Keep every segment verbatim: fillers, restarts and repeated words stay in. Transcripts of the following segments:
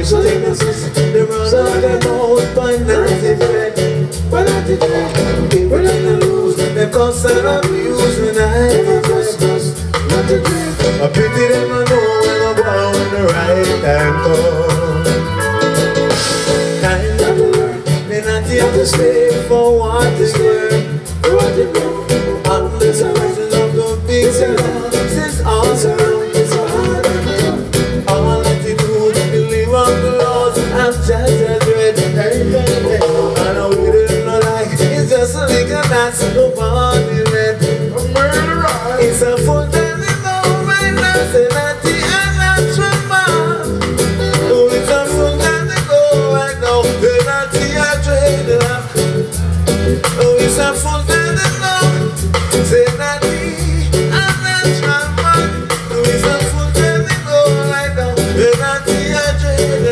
So they run out them out by ninety dread. By ninety dread. People in the lose, they cause and abuse when I never trust us. Ninety dread. I pity them I know when I go when the right time comes. Time not to learn, they not here to stay for what is worth. For what is worth. Unless I rise up the big city, since all around is a hard and all that they do, believe on the laws, I'm just a dread. Hey, hey, hey. I know we didn't know like, it's just a little dance, no party red. It's a full time in the right now, say that the unnatural man. Oh, it's a full time to go right now, say that the dread. Oh, it's a full time to go, say that the unnatural man. Oh, it's a full time to go right now, say that the dread.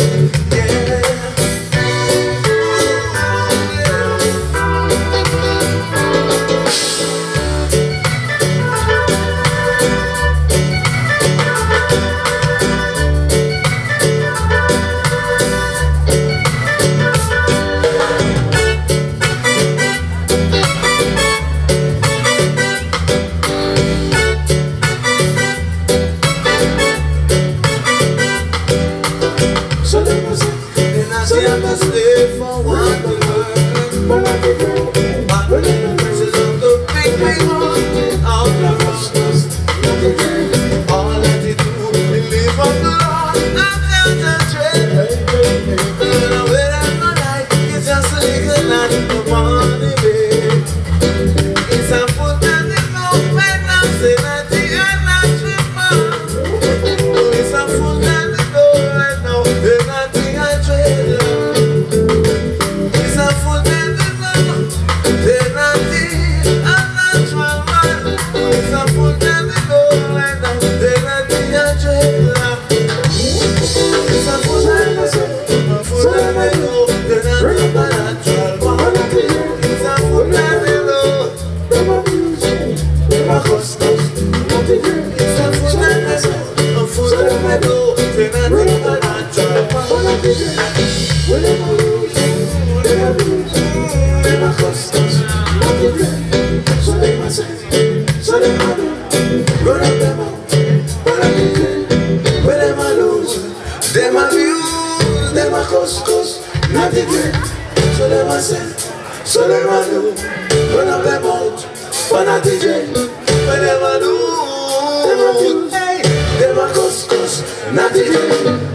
Them abuse, them a cuss, cuss, not the dread. So them a say, so them a do. Run up them out, but not the dread. But them a do, them abuse, hey, them a cuss, cuss, not the dread.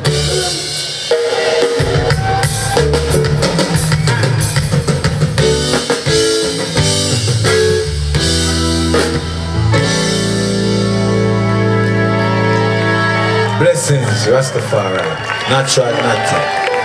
Blessings, Rastafari, not tried, not